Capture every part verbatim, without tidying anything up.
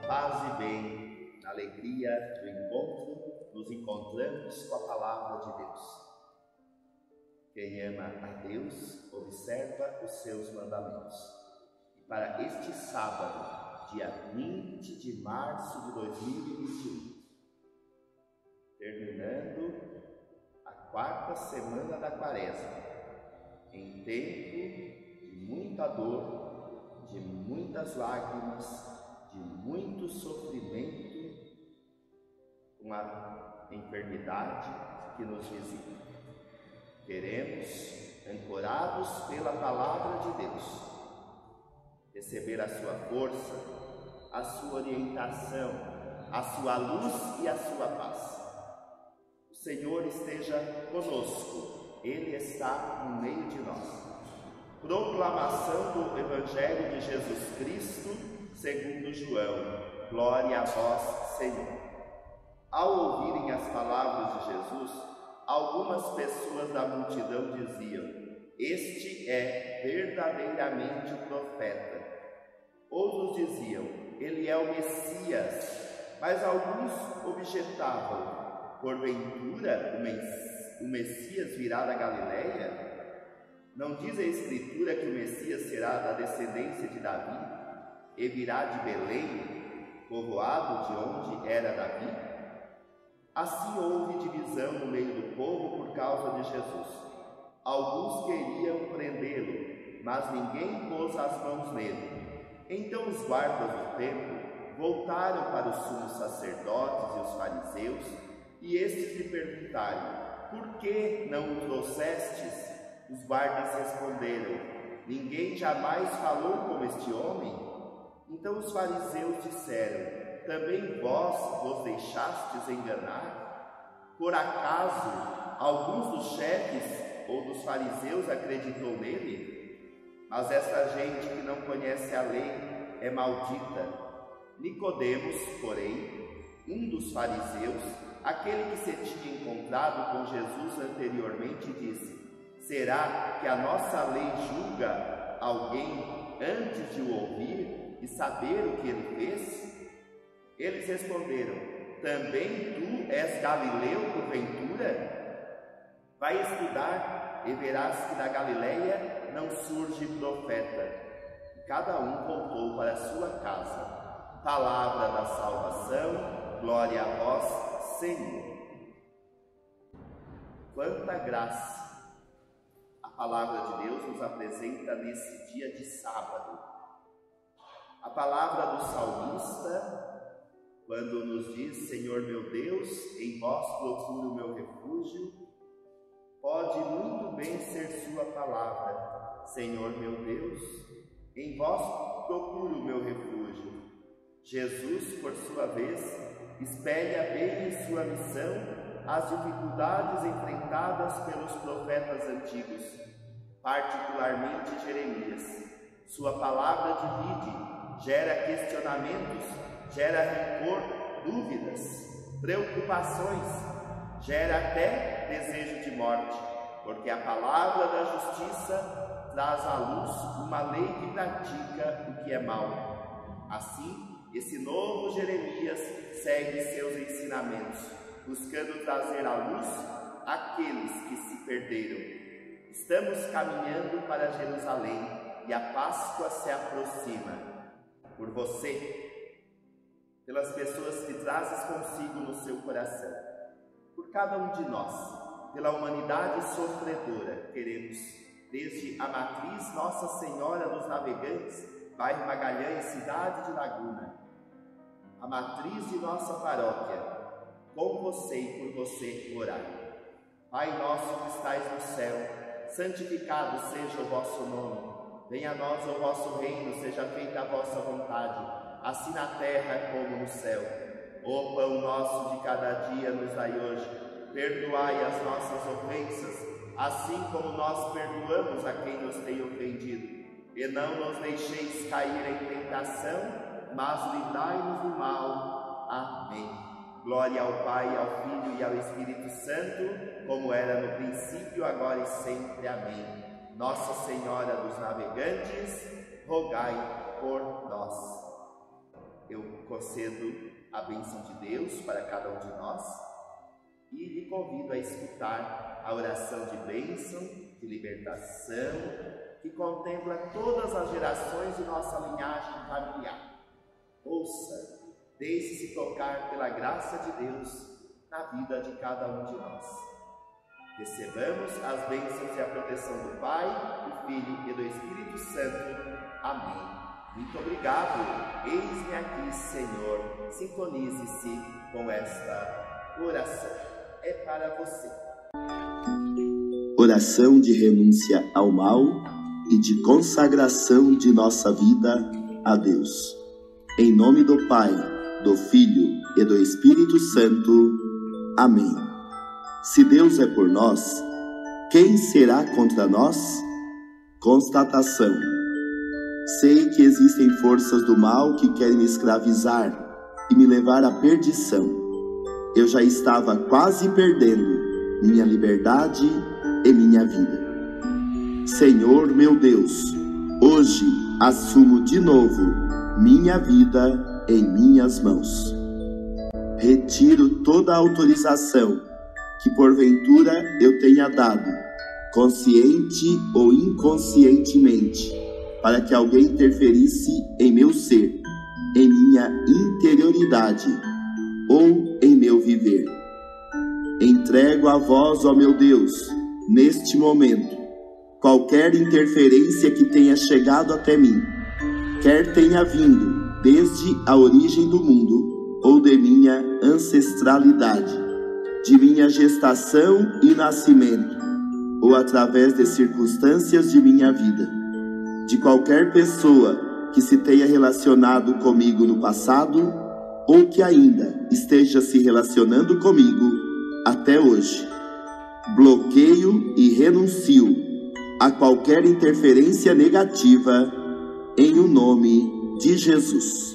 paz e bem, na alegria do encontro, nos encontramos com a palavra de Deus. Quem ama a Deus, observa os seus mandamentos. E para este sábado, dia vinte de março de dois mil e vinte e um, terminando a quarta semana da Quaresma, em tempo de muita dor, de muitas lágrimas, de muito sofrimento, com a enfermidade que nos visita. Queremos, ancorados pela palavra de Deus, receber a sua força, a sua orientação, a sua luz e a sua paz. O Senhor esteja conosco, Ele está no meio de nós. Proclamação do Evangelho de Jesus Cristo segundo João. Glória a vós, Senhor. Ao ouvirem as palavras de Jesus, algumas pessoas da multidão diziam: este é verdadeiramente o profeta. Outros diziam: ele é o Messias. Mas alguns objetavam: porventura o Messias virá da Galileia? Não diz a Escritura que o Messias será da descendência de Davi e virá de Belém, povoado de onde era Davi? Assim houve divisão no meio do povo por causa de Jesus. Alguns queriam prendê-lo, mas ninguém pôs as mãos nele. Então os guardas do templo voltaram para os sumos sacerdotes e os fariseus, e estes lhe perguntaram: por que não o trouxestes? Os guardas responderam: ninguém jamais falou como este homem. Então os fariseus disseram: também vós vos deixastes enganar? Por acaso alguns dos chefes ou dos fariseus acreditou nele? Mas esta gente que não conhece a lei é maldita. Nicodemos, porém, um dos fariseus, aquele que se tinha encontrado com Jesus anteriormente, disse: será que a nossa lei julga alguém antes de o ouvir e saber o que ele fez? Eles responderam: também tu és galileu porventura? Vai estudar e verás que da Galileia não surge profeta. E cada um voltou para a sua casa. Palavra da salvação, glória a vós, Senhor. Quanta graça a palavra de Deus nos apresenta nesse dia de sábado. A palavra do salmista, quando nos diz: Senhor meu Deus, em vós procuro o meu refúgio, pode muito bem ser sua palavra: Senhor meu Deus, em vós procuro o meu refúgio. Jesus, por sua vez, espelha bem em sua missão as dificuldades enfrentadas pelos profetas antigos, particularmente Jeremias. Sua palavra divide, gera questionamentos, gera rancor, dúvidas, preocupações, gera até desejo de morte, porque a palavra da justiça traz à luz uma lei que pratica o que é mal. Assim, esse novo Jeremias segue seus ensinamentos, buscando trazer à luz aqueles que se perderam. Estamos caminhando para Jerusalém e a Páscoa se aproxima. Por você, pelas pessoas que trazes consigo no seu coração, por cada um de nós, pela humanidade sofredora, queremos, desde a matriz Nossa Senhora dos Navegantes, bairro Magalhães, cidade de Laguna, a matriz de nossa paróquia, com você e por você orar. Pai nosso que estais no céu, santificado seja o vosso nome. Venha a nós o vosso reino, seja feita a vossa vontade, assim na terra como no céu. O pão nosso de cada dia nos dai hoje. Perdoai as nossas ofensas, assim como nós perdoamos a quem nos tem ofendido. E não nos deixeis cair em tentação, mas livrai-nos do mal. Amém. Glória ao Pai, ao Filho e ao Espírito Santo, como era no princípio, agora e sempre. Amém. Nossa Senhora dos Navegantes, rogai por nós. eu concedo a bênção de Deus para cada um de nós e lhe convido a escutar a oração de bênção, de libertação, que contempla todas as gerações de nossa linhagem familiar. Ouça, deixe-se tocar pela graça de Deus na vida de cada um de nós. Recebamos as bênçãos e a proteção do Pai, do Filho e do Espírito Santo. Amém. Muito obrigado. Eis-me aqui, Senhor. Sintonize-se com esta oração. É para você. Oração de renúncia ao mal e de consagração de nossa vida a Deus. Em nome do Pai, do Filho e do Espírito Santo. Amém. Se Deus é por nós, quem será contra nós? Constatação. Sei que existem forças do mal que querem me escravizar e me levar à perdição. Eu já estava quase perdendo minha liberdade e minha vida. Senhor meu Deus, hoje assumo de novo minha vida em minhas mãos. Retiro toda a autorização que porventura eu tenha dado, consciente ou inconscientemente, para que alguém interferisse em meu ser, em minha interioridade ou em meu viver. Entrego a vós, ó meu Deus, neste momento, qualquer interferência que tenha chegado até mim, quer tenha vindo desde a origem do mundo ou de minha ancestralidade, de minha gestação e nascimento, ou através de circunstâncias de minha vida, de qualquer pessoa que se tenha relacionado comigo no passado ou que ainda esteja se relacionando comigo até hoje. Bloqueio e renuncio a qualquer interferência negativa em o nome de Jesus.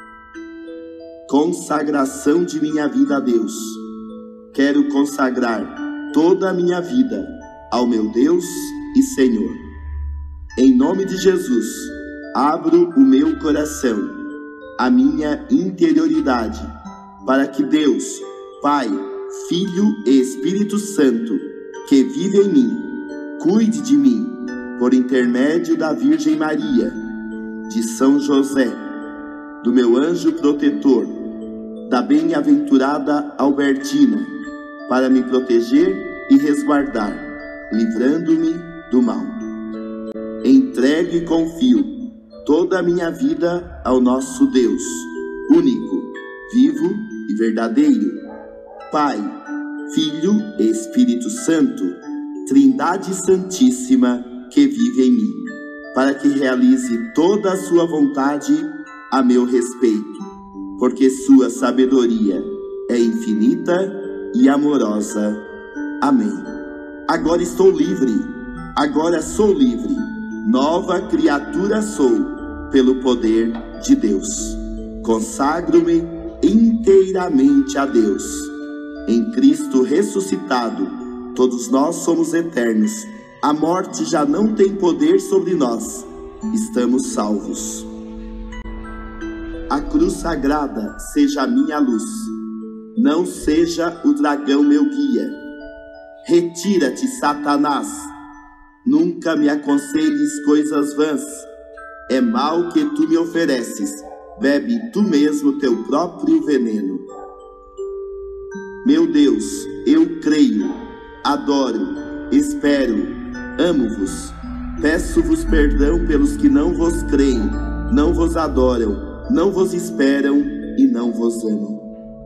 Consagração de minha vida a Deus. Quero consagrar toda a minha vida ao meu Deus e Senhor. Em nome de Jesus, abro o meu coração, a minha interioridade, para que Deus, Pai, Filho e Espírito Santo, que vive em mim, cuide de mim, por intermédio da Virgem Maria, de São José, do meu anjo protetor, da bem-aventurada Albertina, para me proteger e resguardar, livrando-me do mal. Entrego e confio toda a minha vida ao nosso Deus, único, vivo e verdadeiro, Pai, Filho e Espírito Santo, Trindade Santíssima que vive em mim, para que realize toda a sua vontade a meu respeito, porque sua sabedoria é infinita e amorosa. Amém. Agora estou livre, agora sou livre, nova criatura sou, pelo poder de Deus. Consagro-me inteiramente a Deus. Em Cristo ressuscitado, todos nós somos eternos. A morte já não tem poder sobre nós. Estamos salvos. A cruz sagrada seja a minha luz. Não seja o dragão meu guia. Retira-te, Satanás. Nunca me aconselhes coisas vãs. É mal que tu me ofereces. Bebe tu mesmo teu próprio veneno. Meu Deus, eu creio, adoro, espero, amo-vos. Peço-vos perdão pelos que não vos creem, não vos adoram, não vos esperam e não vos amam.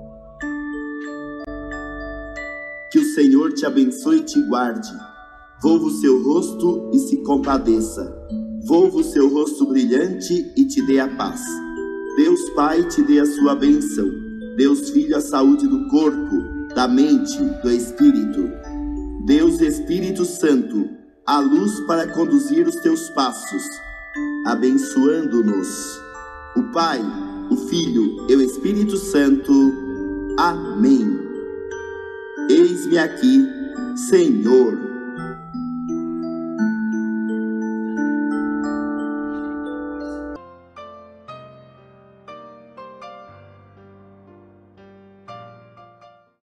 Que o Senhor te abençoe e te guarde. Volva o seu rosto e se compadeça. Volva o seu rosto brilhante e te dê a paz. Deus Pai te dê a sua bênção. Deus Filho a saúde do corpo, da mente, do Espírito. Deus Espírito Santo, a luz para conduzir os teus passos, abençoando-nos. O Pai, o Filho e o Espírito Santo. Amém. Eis-me aqui, Senhor.